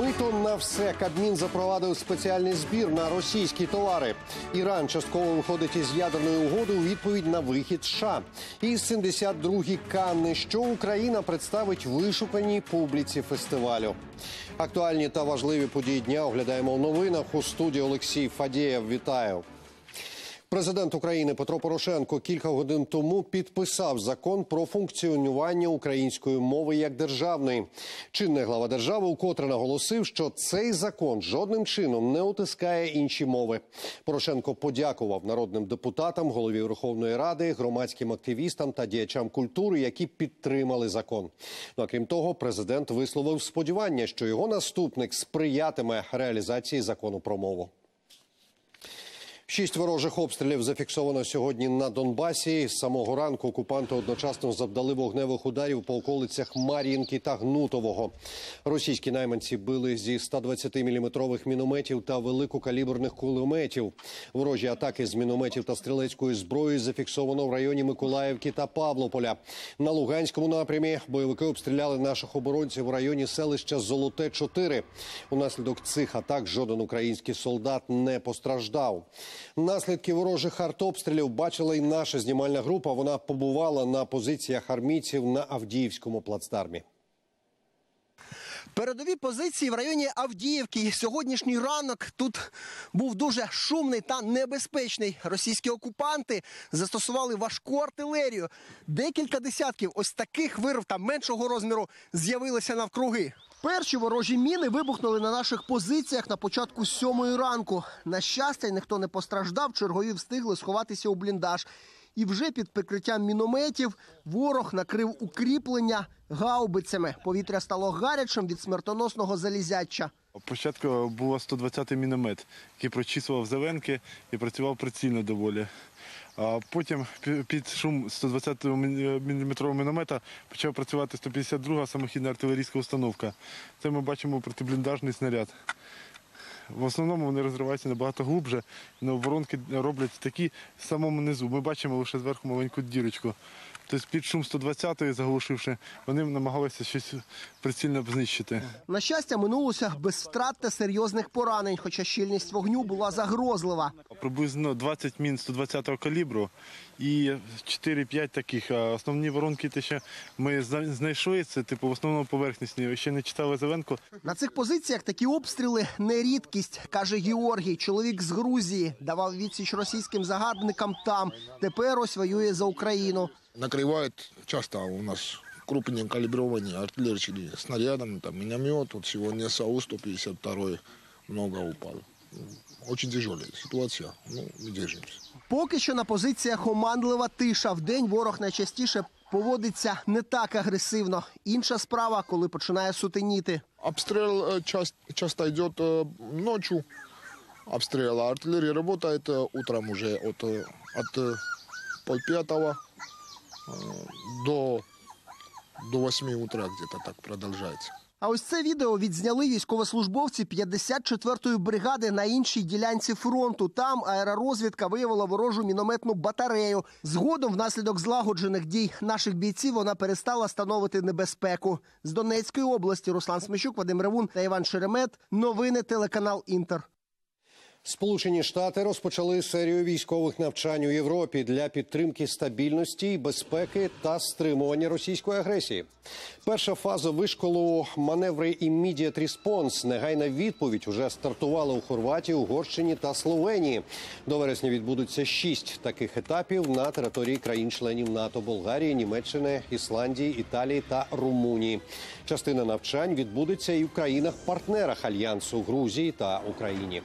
Мито на все. Кабмін запровадив спеціальний збір на російські товари. Іран частково виходить із ядерної угоди у відповідь на вихід США. І 72-гі Канни, що Україна представить вишуканій публіці фестивалю. Актуальні та важливі події дня оглядаємо у новинах. У студії Олексій Фадєєв. Вітаю. Президент України Петро Порошенко кілька годин тому підписав закон про функціонування української мови як державної. Чинний глава держави вкотре наголосив, що цей закон жодним чином не утискає інші мови. Порошенко подякував народним депутатам, голові Верховної Ради, громадським активістам та діячам культури, які підтримали закон. Ну, а крім того, президент висловив сподівання, що його наступник сприятиме реалізації закону про мову. 6 ворожих обстрілів зафіксовано сьогодні на Донбасі. З самого ранку окупанти одночасно завдали вогневих ударів по околицях Мар'їнки та Гнутового. Російські найманці били зі 120-мм мінометів та великокаліберних кулеметів. Ворожі атаки з мінометів та стрілецької зброї зафіксовано в районі Миколаївки та Павлополя. На Луганському напрямі бойовики обстріляли наших оборонців в районі селища Золоте-4. Унаслідок цих атак жоден український солдат не постраждав. Наслідки ворожих артобстрілів бачила й наша знімальна група. Вона побувала на позиціях армійців на Авдіївському плацдармі. Передові позиції в районі Авдіївки. Сьогоднішній ранок тут був дуже шумний та небезпечний. Російські окупанти застосували важку артилерію. Декілька десятків ось таких вирв та меншого розміру з'явилися навкруги. Перші ворожі міни вибухнули на наших позиціях на початку 7-ї ранку. На щастя, ніхто не постраждав, чергові встигли сховатися у бліндаж. І вже під прикриттям мінометів ворог накрив укріплення гаубицями. Повітря стало гарячим від смертоносного залізяча. Спочатку був 120-й міномет, який прочісував зеленки і працював прицільно доволі. А потім під шум 120-мм міномета почав працювати 152-га самохідна артилерійська установка. Це ми бачимо протибліндажний снаряд. В основному вони розриваються набагато глибше, але воронки роблять такі в самому низу. Ми бачимо лише зверху маленьку дірочку. Тобто під шум 120-ї, заглушивши, вони намагалися щось прицільно знищити. На щастя, минулося без втрат та серйозних поранень, хоча щільність вогню була загрозлива. Приблизно 20 мін 120-го калібру і 4-5 таких. Основні воронки, те, що ми знайшли, це в основному поверхностні. Ще не читали Зеленко. На цих позиціях такі обстріли не рідкість, каже Георгій. Чоловік з Грузії давав відсіч російським загарбникам там. Тепер ось воює за Україну. Накрывает часто у нас крупнокалиброванные артиллерийские снарядами, там миномет, вот сегодня САУ-152 много упало. Очень тяжелая ситуация, мы держимся. Поки що на позиціях оманлива тиша. Вдень ворог найчастіше поводиться не так агресивно. Інша справа, коли починає сутеніти. Обстрел часто идет ночью, обстрел, а артиллерия работает утром уже от 4:30 до 8 утра где-то так продолжается. А ось це відео відзняли військовослужбовці 54-ї бригади на іншій ділянці фронту. Там аеророзвідка виявила ворожу мінометну батарею. Згодом, внаслідок злагоджених дій наших бійців, вона перестала становити небезпеку. З Донецької області Руслан Смещук, Вадим Ревун та Іван Шеремет. Новини, телеканал «Інтер». Сполучені Штати розпочали серію військових навчань у Європі для підтримки стабільності, безпеки та стримування російської агресії. Перша фаза вишколу маневри Immediate Response, негайна відповідь, уже стартувала у Хорватії, Угорщині та Словенії. До вересня відбудуться 6 таких етапів на території країн-членів НАТО: Болгарії, Німеччини, Ісландії, Італії та Румунії. Частина навчань відбудеться і в країнах-партнерах Альянсу – Грузії та Україні.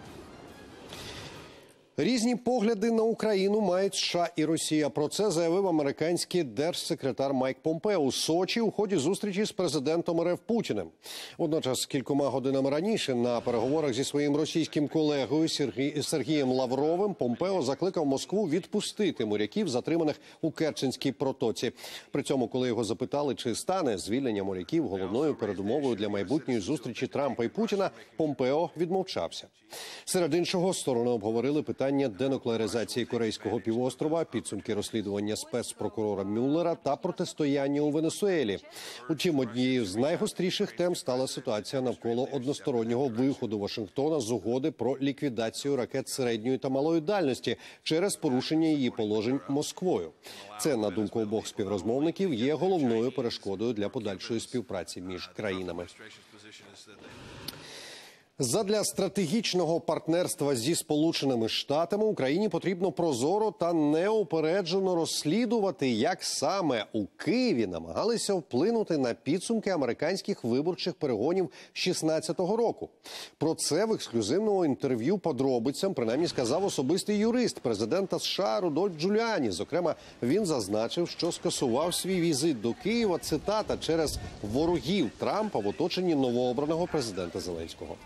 Різні погляди на Україну мають США і Росія. Про це заявив американський держсекретар Майк Помпео у Сочі у ході зустрічі з президентом РФ Путіним. Водночас, кількома годинами раніше на переговорах зі своїм російським колегою Сергієм Лавровим Помпео закликав Москву відпустити моряків, затриманих у Керченській протоці. При цьому, коли його запитали, чи стане звільнення моряків головною передумовою для майбутньої зустрічі Трампа і Путіна, Помпео відмовчався. Серед іншого, сторони обговорили питання питання денуклеаризації Корейського півострова, підсумки розслідування спецпрокурора Мюллера та протистояння у Венесуелі. Утім, однією з найгостріших тем стала ситуація навколо одностороннього виходу Вашингтона з угоди про ліквідацію ракет середньої та малої дальності через порушення її положень Москвою. Це, на думку обох співрозмовників, є головною перешкодою для подальшої співпраці між країнами. Задля стратегічного партнерства зі Сполученими Штатами Україні потрібно прозоро та неупереджено розслідувати, як саме у Києві намагалися вплинути на підсумки американських виборчих перегонів 2016 року. Про це в ексклюзивному інтерв'ю подробицям принаймні сказав особистий юрист президента США Рудольф Джуліані. Зокрема, він зазначив, що скасував свій візит до Києва, цитата, через ворогів Трампа в оточенні новообраного президента Зеленського.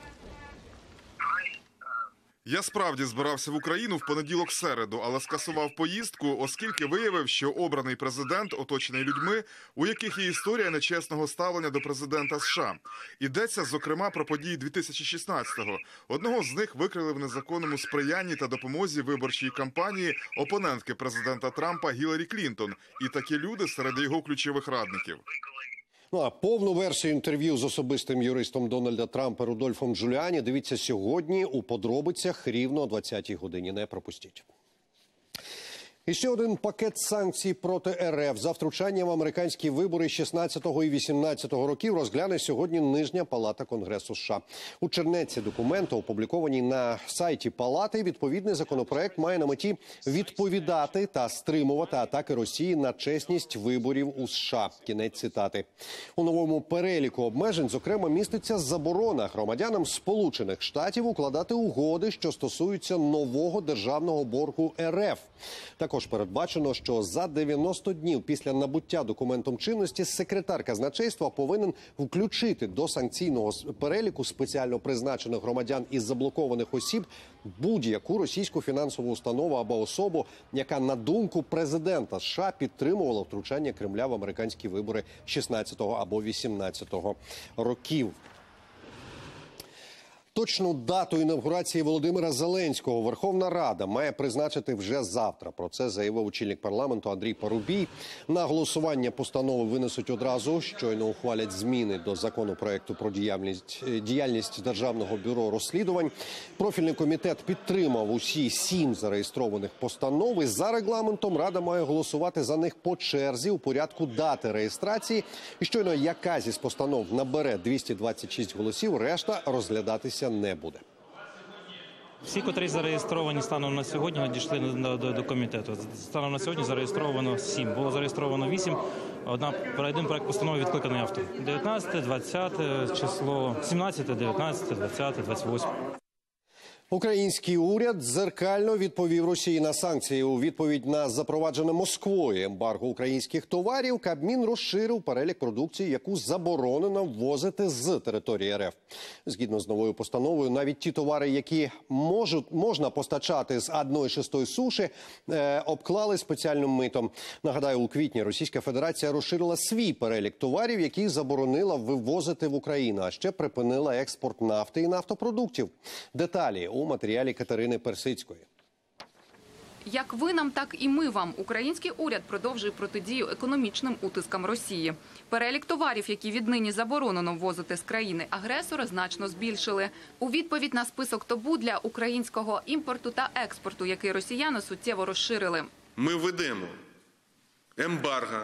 Я справді збирався в Україну в понеділок-середу, але скасував поїздку, оскільки виявив, що обраний президент оточений людьми, у яких є історія нечесного ставлення до президента США. Йдеться, зокрема, про події 2016-го. Одного з них викрили в незаконному сприянні та допомозі виборчій кампанії опонентки президента Трампа Гіларі Клінтон. І такі люди серед його ключових радників. Ну а повну версію інтерв'ю з особистим юристом Дональда Трампа Рудольфом Джуліані дивіться сьогодні у подробицях рівно о 20-й годині. Не пропустіть. І ще один пакет санкцій проти РФ за втручання в американські вибори 16-го і 18-го років розгляне сьогодні Нижня палата Конгресу США. У чернетці документу, опублікованій на сайті палати, відповідний законопроект має на меті відповідати та стримувати атаки Росії на чесність виборів у США. Кінець цитати. У новому переліку обмежень, зокрема, міститься заборона громадянам Сполучених Штатів укладати угоди, що стосуються нового державного боргу РФ. Також передбачено, що за 90 днів після набуття документом чинності секретар казначейства повинен включити до санкційного переліку спеціально призначених громадян із заблокованих осіб будь-яку російську фінансову установу або особу, яка, на думку президента США, підтримувала втручання Кремля в американські вибори 16-го або 18-го років. Точну дату інавгурації Володимира Зеленського Верховна Рада має призначити вже завтра. Про це заявив очільник парламенту Андрій Парубій. На голосування постанови винесуть одразу, щойно ухвалять зміни до законопроекту про діяльність Державного бюро розслідувань. Профільний комітет підтримав усі 7 зареєстрованих постанов. І за регламентом Рада має голосувати за них по черзі у порядку дати реєстрації. І щойно яка зі постанов набере 226 голосів, решта розглядатися не буде. Всі, котрі зареєстровані станом на сьогодні, надійшли до комітету. Станом на сьогодні зареєстровано 7. Було зареєстровано 8. Один проект постанови відкликаний автор. 19, 20 число, 17, 19, 20, 28. Український уряд дзеркально відповів Росії на санкції. У відповідь на запроваджене Москвою ембарго українських товарів Кабмін розширив перелік продукції, яку заборонено ввозити з території РФ. Згідно з новою постановою, навіть ті товари, які можна постачати з 1/6 суші, обклали спеціальним митом. Нагадаю, у квітні Російська Федерація розширила свій перелік товарів, які заборонила вивозити в Україну, а ще припинила експорт нафти і нафтопродуктів. Деталі у матеріалі Катерини Персицької. Як ви нам, так і ми вам. Український уряд продовжує протидію економічним утискам Росії. Перелік товарів, які віднині заборонено ввозити з країни-агресора, значно збільшили. У відповідь на список табу для українського імпорту та експорту, який росіяни суттєво розширили. Ми введемо ембарго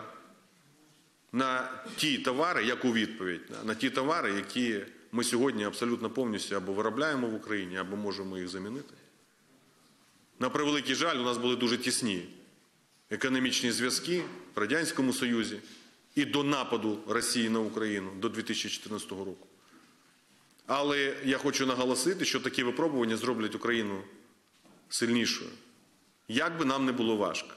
на ті товари, як у відповідь, на ті товари, які ми сьогодні абсолютно повністю або виробляємо в Україні, або можемо їх замінити. На превеликий жаль, у нас були дуже тісні економічні зв'язки в Радянському Союзі і до нападу Росії на Україну до 2014 року. Але я хочу наголосити, що такі випробування зроблять Україну сильнішою. Як би нам не було важко.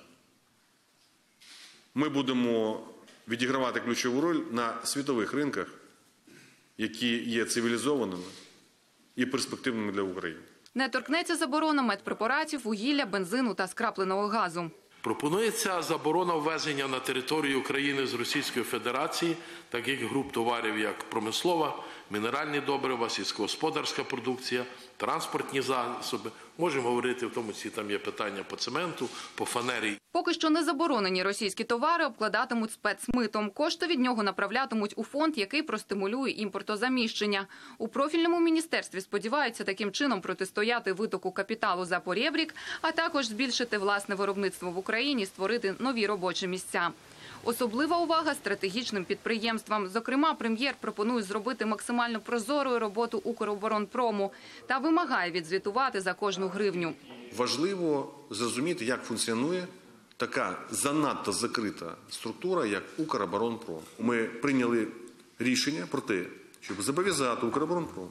Ми будемо відігравати ключову роль на світових ринках, які є цивілізованими і перспективними для України. Не торкнеться заборона медпрепаратів, вугілля, бензину та скрапленого газу. Пропонується заборона ввезення на територію України з Російської Федерації таких груп товарів, як промислова, мінеральні добрива, сільськогосподарська продукція, транспортні засоби. Можемо говорити, в тому числі там є питання по цементу, по фанері. Поки що не заборонені російські товари обкладатимуть спецмитом. Кошти від нього направлятимуть у фонд, який простимулює імпортозаміщення. У профільному міністерстві сподіваються таким чином протистояти витоку капіталу за поребрік, а також збільшити власне виробництво в Україні, створити нові робочі місця. Особлива увага стратегічним підприємствам. Зокрема, прем'єр пропонує зробити максимально прозорою роботу Укроборонпрому та вимагає відзвітувати за кожну гривню. Важливо зрозуміти, як функціонує така занадто закрита структура, як Укроборонпром. Ми прийняли рішення про те, щоб зобов'язати Укроборонпром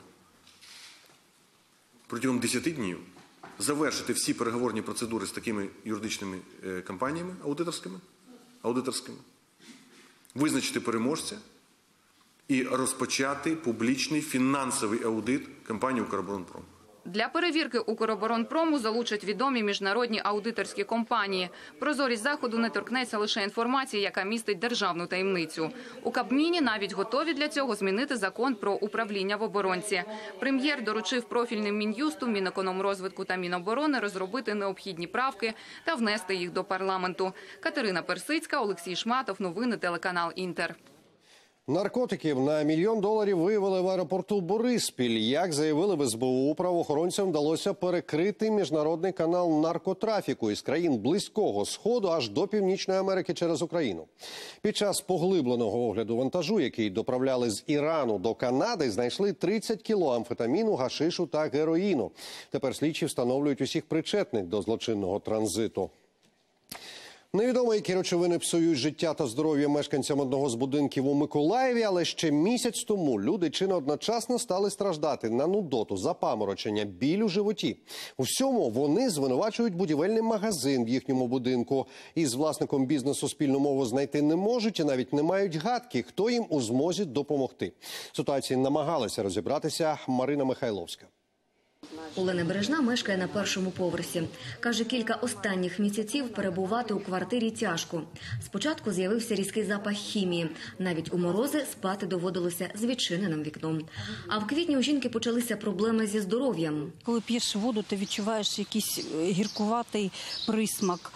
протягом 10 днів завершити всі переговорні процедури з такими юридичними компаніями аудиторськими, визначити переможця і розпочати публічний фінансовий аудит компанії «Укроборонпром». Для перевірки Укроборонпрому залучать відомі міжнародні аудиторські компанії. Прозорість заходу не торкнеться лише інформації, яка містить державну таємницю. У Кабміні навіть готові для цього змінити закон про управління в оборонці. Прем'єр доручив профільним Мін'юсту, Мінекономрозвитку та Міноборони розробити необхідні правки та внести їх до парламенту. Катерина Персицька, Олексій Шматов. Новини телеканал «Інтер». Наркотиків на $1 мільйон виявили в аеропорту Бориспіль. Як заявили в СБУ, правоохоронцям вдалося перекрити міжнародний канал наркотрафіку із країн Близького Сходу аж до Північної Америки через Україну. Під час поглибленого огляду вантажу, який доправляли з Ірану до Канади, знайшли 30 кіло амфетаміну, гашишу та героїну. Тепер слідчі встановлюють усіх причетних до злочинного транзиту. Невідомо, які речовини псують життя та здоров'я мешканцям одного з будинків у Миколаєві, але ще місяць тому люди чи не одночасно стали страждати на нудоту, запаморочення, біль у животі. У всьому вони звинувачують будівельний магазин в їхньому будинку. Із власником бізнесу спільну мову знайти не можуть і навіть не мають гадки, хто їм у змозі допомогти. Ситуації намагалася розібратися Марина Михайловська. Олена Бережна мешкає на першому поверсі. Каже, кілька останніх місяців перебувати у квартирі тяжко. Спочатку з'явився різкий запах хімії. Навіть у морози спати доводилося з відчиненим вікном. А в квітні у жінки почалися проблеми зі здоров'ям. Коли п'єш воду, ти відчуваєш якийсь гіркуватий присмак,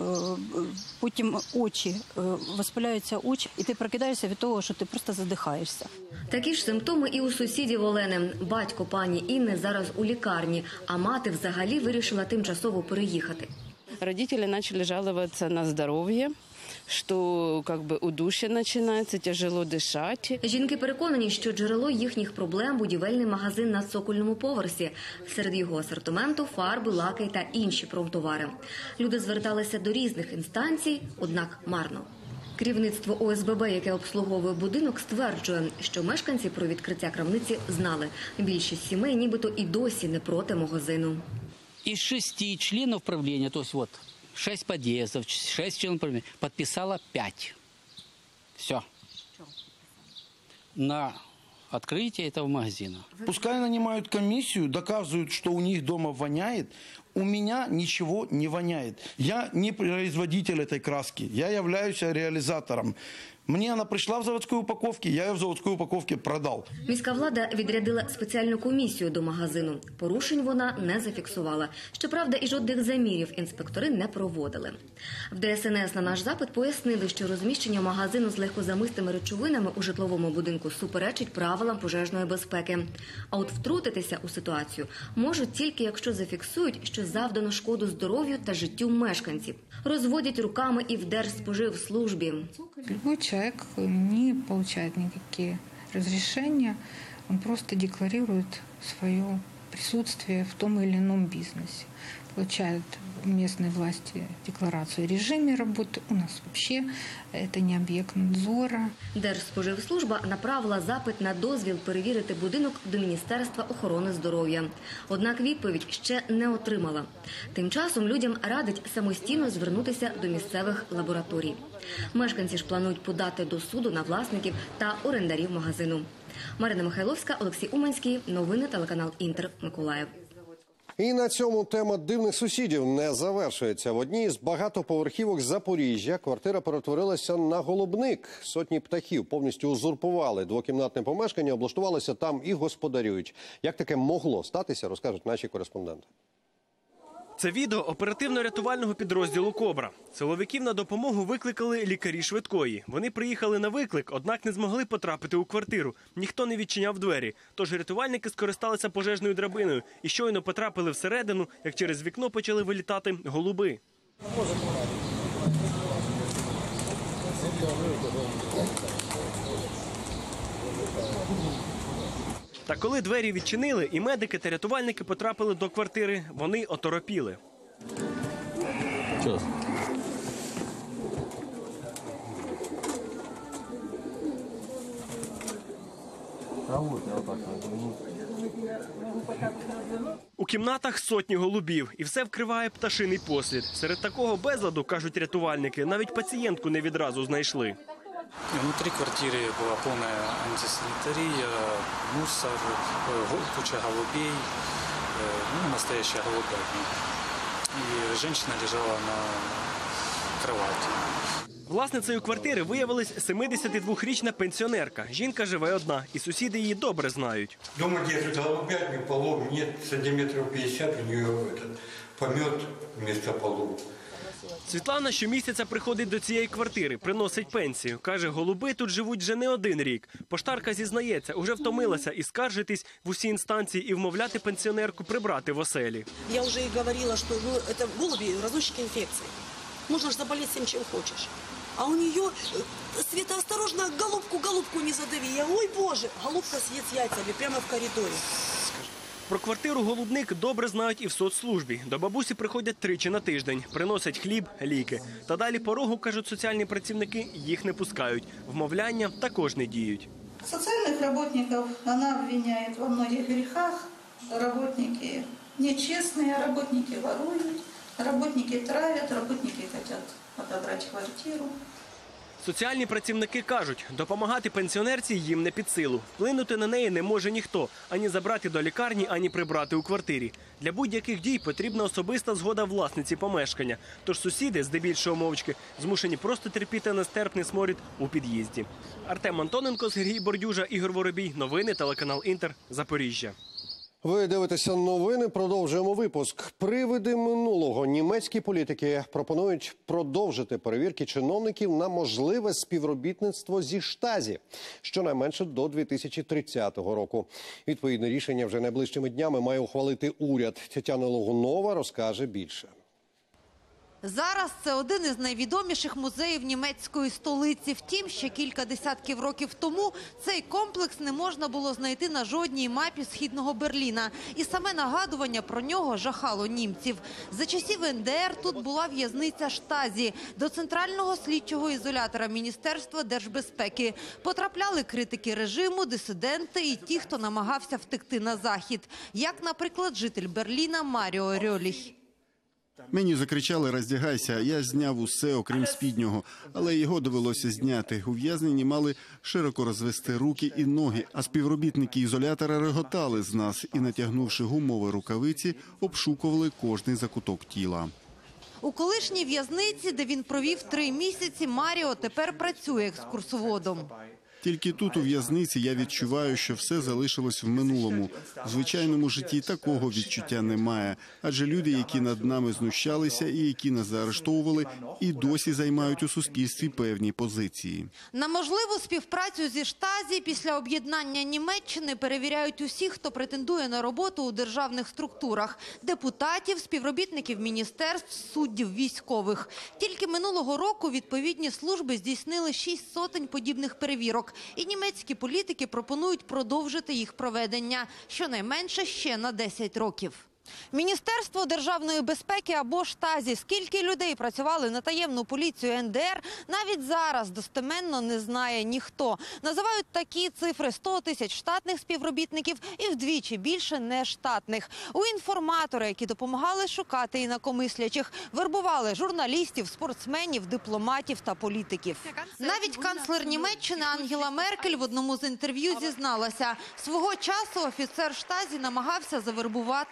потім очі, воспаляються очі, і ти прокидаєшся від того, що ти просто задихаєшся. Такі ж симптоми і у сусідів Олени. Батько пані Інни зараз у лікарні, а мати взагалі вирішила тимчасово переїхати. Родители начали жаловаться на здоровье, что удушье начинается, тяжело дышать. Жінки переконані, що джерело їхніх проблем – будівельний магазин на цокольному поверсі. Серед його асортименту – фарби, лаки та інші промтовари. Люди зверталися до різних інстанцій, однак марно. Керівництво ОСББ, яке обслуговує будинок, стверджує, що мешканці про відкриття крамниці знали. Більшість сімей нібито і досі не проти магазину. Из 6 членов правления, то есть 6 подъездов, 6 членов правления, подписало 5. Все. На открытие этого магазина. Пускай нанимают комиссию, доказывают, что у них дома воняет. У меня ничего не воняет. Я не производитель этой краски. Я являюсь реализатором. Мне она пришла в заводской упаковке, я ее в заводской упаковке продал. Міська влада відрядила спеціальну комісію до магазину. Порушень вона не зафіксувала. Щоправда, і жодних замірів інспектори не проводили. В ДСНС на наш запит пояснили, що розміщення магазину з легкозамистими речовинами у житловому будинку суперечить правилам пожежної безпеки. А от втрутитися у ситуацію можуть тільки, якщо зафіксують, що завдано шкоду здоров'ю та життю мешканців. Розводять руками і в Держспоживслужбі. Любой человек не получает никакие разрешения, он просто декларирует свое присутствие в том или ином бизнесе. Получают местные власти декларацию о режиме работы. У нас вообще это не объект надзора. Держспоживслужба направила запит на дозвіл перевірити будинок до Міністерства охорони здоров'я. Однак відповідь ще не отримала. Тим часом людям радять самостійно звернутися до місцевих лабораторій. Мешканці ж планують подати до суду на власників та орендарів магазину. Марина Михайловська, Олексій Уманський. Новини телеканал «Інтер», Миколаїв. І на цьому тема дивних сусідів не завершується. В одній з багатоповерхівок Запоріжжя квартира перетворилася на голубник. Сотні птахів повністю узурпували двокімнатне помешкання, облаштувалися там і господарюють. Як таке могло статися, розкажуть наші кореспонденти. Це відео оперативно-рятувального підрозділу «Кобра». Силовиків на допомогу викликали лікарі швидкої. Вони приїхали на виклик, однак не змогли потрапити у квартиру. Ніхто не відчиняв двері. Тож рятувальники скористалися пожежною драбиною і щойно потрапили всередину, як через вікно почали вилітати голуби. Та коли двері відчинили, і медики та рятувальники потрапили до квартири, вони оторопіли. У кімнатах сотні голубів, і все вкриває пташиний послід. Серед такого безладу, кажуть рятувальники, навіть пацієнтку не відразу знайшли. Внутри квартиры была полная антисанитария, мусор, куча голубей, настоящая голубятня. И женщина лежала на кровати. Власницею квартири виявилась 72-річна пенсіонерка. Жінка живе одна, і сусіди її добре знають. Дома держит голубятню, полов нет, сантиметров 50 у нее помет вместо полов. Світлана щомісяця приходить до цієї квартири, приносить пенсію. Каже, голуби тут живуть вже не один рік. Поштарка зізнається, уже втомилася і скаржитись в усі інстанції і вмовляти пенсіонерку прибрати в оселі. Я вже і говорила, що це голуби – розносчики інфекцій. Можна ж заболіти всім, чим хочеш. А у нее, Света, осторожно, голубку не задави. Я, ой, Боже, голубка съест с яйцами прямо в коридорі. Про квартиру «Голубник» добре знають і в соцслужбі. До бабусі приходять тричі на тиждень, приносять хліб, ліки. Та далі порогу, кажуть соціальні працівники, їх не пускають. Вмовляння також не діють. Социальных работников она обвиняет во многих грехах. Работники нечестные, работники воруют, работники травят, работники хотят отобрать квартиру. Соціальні працівники кажуть, допомагати пенсіонерці їм не під силу. Вплинути на неї не може ніхто, ані забрати до лікарні, ані прибрати у квартирі. Для будь-яких дій потрібна особиста згода власниці помешкання. Тож сусіди, здебільшого мовчки, змушені просто терпіти нестерпний сморід у під'їзді. Артем Антоненко, Сергій Бордюжа, Ігор Воробій. Новини, телеканал «Інтер», Запоріжжя. Ви дивитеся новини, продовжуємо випуск. Привиди минулого. Німецькі політики пропонують продовжити перевірки чиновників на можливе співробітництво зі Штазі, щонайменше до 2030 року. Відповідне рішення вже найближчими днями має ухвалити уряд. Тетяна Логунова розкаже більше. Зараз це один із найвідоміших музеїв німецької столиці. Втім, ще кілька десятків років тому цей комплекс не можна було знайти на жодній мапі Східного Берліна. І саме нагадування про нього жахало німців. За часів НДР тут була в'язниця Штазі. До центрального слідчого ізолятора Міністерства держбезпеки потрапляли критики режиму, дисиденти і ті, хто намагався втекти на Захід. Як, наприклад, житель Берліна Маріо Рьоліх. Мені закричали «роздягайся», я зняв усе, окрім спіднього, але його довелося зняти. Ув'язнені мали широко розвести руки і ноги, а співробітники ізолятора реготали з нас і, натягнувши гумові рукавиці, обшукували кожний закуток тіла. У колишній в'язниці, де він провів 3 місяці, Маріо тепер працює екскурсоводом. Тільки тут, у в'язниці, я відчуваю, що все залишилось в минулому. В звичайному житті такого відчуття немає. Адже люди, які над нами знущалися і які нас заарештовували, і досі займають у суспільстві певні позиції. На можливу співпрацю зі Штазі після об'єднання Німеччини перевіряють усіх, хто претендує на роботу у державних структурах – депутатів, співробітників міністерств, суддів, військових. Тільки минулого року відповідні служби здійснили 6 сотень подібних перевірок. І німецькі політики пропонують продовжити їх проведення, щонайменше ще на 10 років. Міністерство державної безпеки або Штазі. Скільки людей працювали на таємну поліцію НДР, навіть зараз достеменно не знає ніхто. Називають такі цифри: 100 тисяч штатних співробітників і вдвічі більше нештатних. У інформатори, які допомагали шукати інакомислячих, вербували журналістів, спортсменів, дипломатів та політиків. Навіть канцлер Німеччини Ангела Меркель в одному з інтерв'ю зізналася, свого часу офіцер Штазі намагався завербувати її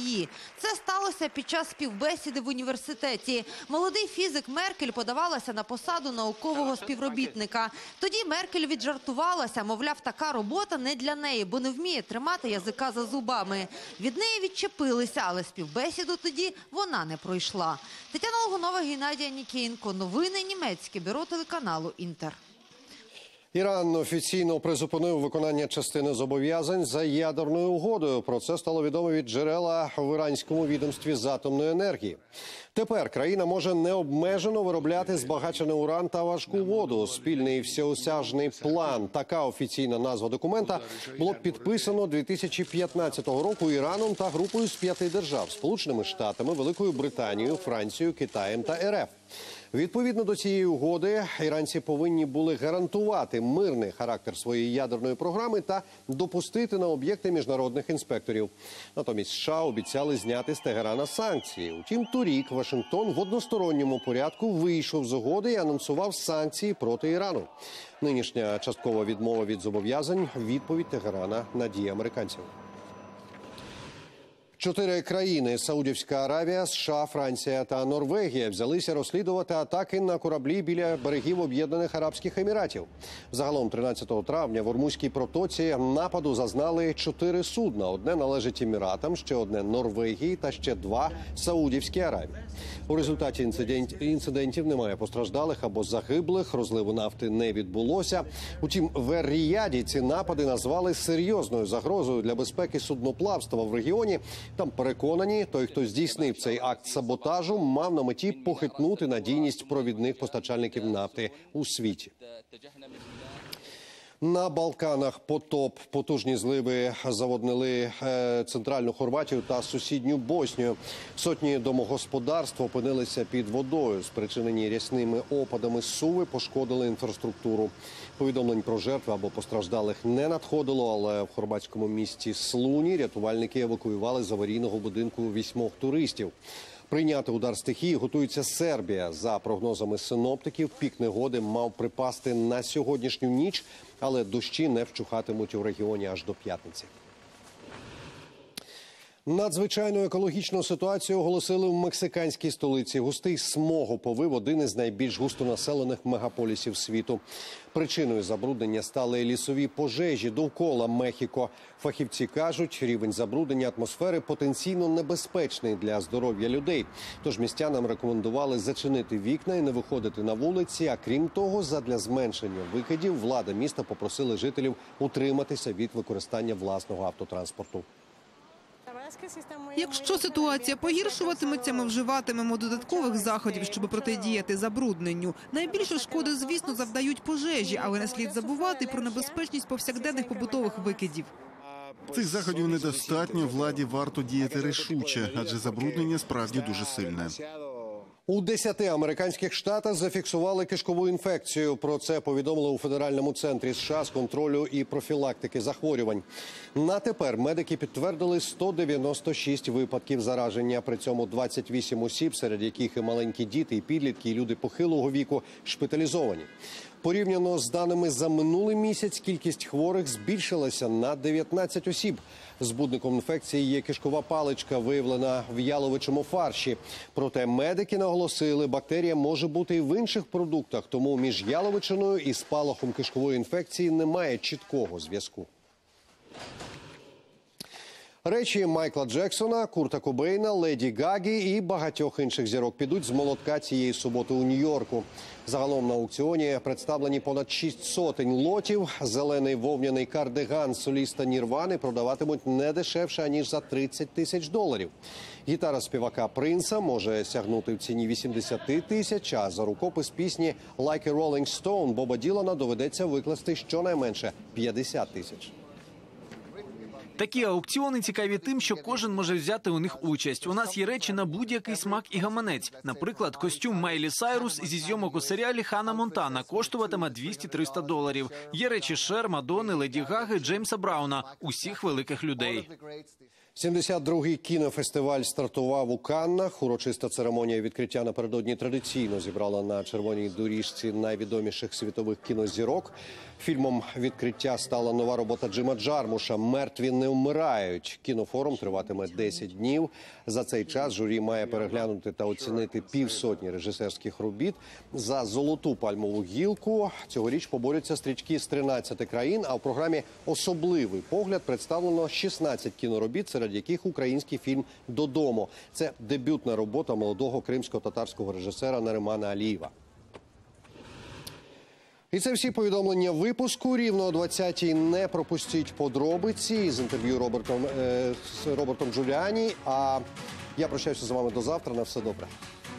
її. Це сталося під час співбесіди в університеті. Молодий фізик Меркель подавалася на посаду наукового співробітника. Тоді Меркель віджартувалася, мовляв, така робота не для неї, бо не вміє тримати язика за зубами. Від неї відчепилися, але співбесіду тоді вона не пройшла. Тетяна Логунова, Геннадій Нікієнко. Новини німецьке бюро телеканалу «Інтер». Іран офіційно призупинив виконання частини зобов'язань за ядерною угодою. Про це стало відомо від джерела в іранському відомстві з атомної енергії. Тепер країна може необмежено виробляти збагачений уран та важку воду. Спільний всеосяжний план – така офіційна назва документа – було підписано 2015 року Іраном та групою з 5 держав – Сполученими Штатами, Великою Британією, Францією, Китаєм та РФ. Відповідно до цієї угоди, іранці повинні були гарантувати мирний характер своєї ядерної програми та допустити на об'єкти міжнародних інспекторів. Натомість США обіцяли зняти з Тегерана санкції. Утім, торік Вашингтон в односторонньому порядку вийшов з угоди і анонсував санкції проти Ірану. Нинішня часткова відмова від зобов'язань – відповідь Тегерана на дії американців. 4 країни – Саудівська Аравія, США, Франція та Норвегія – взялися розслідувати атаки на кораблі біля берегів Об'єднаних Арабських Еміратів. Загалом 13 травня в Ормузькій протоці нападу зазнали 4 судна. Одне належить Еміратам, ще одне – Норвегії та ще 2 – Саудівській Аравії. У результаті інцидентів немає постраждалих або загиблих, розливу нафти не відбулося. Утім, в Ер-Ріяді ці напади назвали серйозною загрозою для безпеки судноплавства в регіоні. Там переконані, той, хто здійснив цей акт саботажу, мав на меті похитнути надійність провідних постачальників нафти у світі. На Балканах потоп. Потужні зливи заводнили центральну Хорватію та сусідню Боснію. Сотні домогосподарств опинилися під водою. Спричинені рясними опадами суви пошкодили інфраструктуру. Повідомлень про жертв або постраждалих не надходило, але в хорватському місті Слуні рятувальники евакуювали з аварійного будинку 8 туристів. Прийняти удар стихії готується Сербія. За прогнозами синоптиків, пік негоди мав припасти на сьогоднішню ніч, але дощі не вщухатимуть у регіоні аж до п'ятниці. Надзвичайну екологічну ситуацію оголосили в мексиканській столиці. Густий смог оповив один із найбільш густонаселених мегаполісів світу. Причиною забруднення стали лісові пожежі довкола Мехіко. Фахівці кажуть, рівень забруднення атмосфери потенційно небезпечний для здоров'я людей. Тож містянам рекомендували зачинити вікна і не виходити на вулиці. А крім того, задля зменшення викидів влада міста попросила жителів утриматися від використання власного автотранспорту. Якщо ситуація погіршуватиметься, ми вживатимемо додаткових заходів, щоб протидіяти забрудненню. Найбільше шкоди, звісно, завдають пожежі, але не слід забувати про небезпечність повсякденних побутових викидів. Цих заходів недостатньо, владі варто діяти рішуче, адже забруднення справді дуже сильне. У 10 американських штатах зафіксували кишкову інфекцію. Про це повідомили у Федеральному центрі США з контролю і профілактики захворювань. На тепер медики підтвердили 196 випадків зараження. При цьому 28 осіб, серед яких і маленькі діти, і підлітки, і люди похилого віку, шпиталізовані. Порівняно з даними за минулий місяць, кількість хворих збільшилася на 19 осіб. Збудником інфекції є кишкова паличка, виявлена в яловичому фарші. Проте медики наголосили, бактерія може бути і в інших продуктах, тому між яловичиною і спалахом кишкової інфекції немає чіткого зв'язку. Речі Майкла Джексона, Курта Кобейна, Леді Гаги і багатьох інших зірок підуть з молотка цієї суботи у Нью-Йорку. Загалом на аукціоні представлені понад 600 лотів. Зелений вовняний кардиган соліста Нірвани продаватимуть не дешевше, аніж за $30 тисяч. Гітара співака Принса може сягнути в ціні 80 тисяч, а за рукопис пісні «Like a Rolling Stone» Боба Ділана доведеться викласти щонайменше 50 тисяч. Такі аукціони цікаві тим, що кожен може взяти у них участь. У нас є речі на будь-який смак і гаманець. Наприклад, костюм Майлі Сайрус зі зйомок у серіалі «Ханна Монтана» коштуватиме $200-300. Є речі Шер, Мадонни, Леді Гаги, Джеймса Брауна – усіх великих людей. 72-й кінофестиваль стартував у Каннах. Урочиста церемонія відкриття напередодні традиційно зібрала на червоній доріжці найвідоміших світових кінозірок. Фільмом відкриття стала нова робота Джима Джармуша «Мертві не вмирають». Кінофорум триватиме 10 днів. За цей час журі має переглянути та оцінити півсотні режисерських робіт. За «Золоту пальмову гілку» цьогоріч поборються стрічки з 13 країн, а в програмі «Особливий погляд» представлено 16 кіноробіт, серед яких український фільм «Додому». Це дебютна робота молодого кримсько-татарського режисера Наримана Алієва. І це всі повідомлення випуску. Рівно о 20-й не пропустіть подробиці з інтерв'ю з Робертом Джуліані. А я прощаюся з вами до завтра. На все добре.